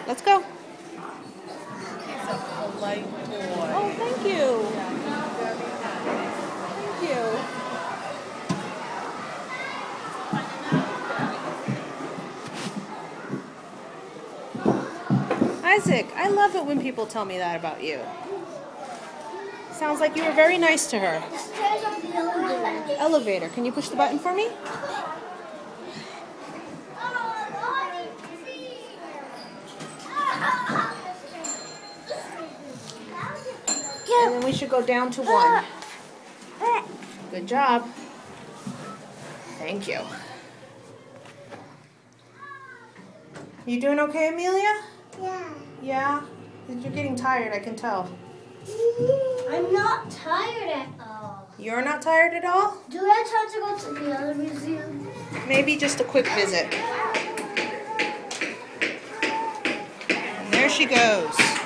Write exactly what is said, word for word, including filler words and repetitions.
Let's go. He's a polite boy. Oh, thank you. Thank you. Isaac, I love it when people tell me that about you. Sounds like you were very nice to her. The stairs on the elevator. Elevator. Can you push the button for me? And then we should go down to one. Good job. Thank you. You doing okay, Amelia? Yeah. Yeah? You're getting tired, I can tell. I'm not tired at all. You're not tired at all? Do I have time to go to the other museum? Maybe just a quick visit. And there she goes.